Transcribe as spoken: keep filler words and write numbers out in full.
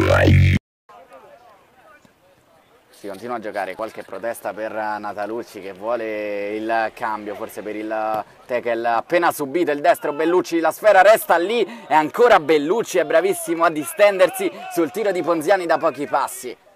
Si continua a giocare, qualche protesta per Natalucci che vuole il cambio, forse per il tackle appena subito il destro. Bellucci, la sfera resta lì e ancora Bellucci è bravissimo a distendersi sul tiro di Ponziani da pochi passi.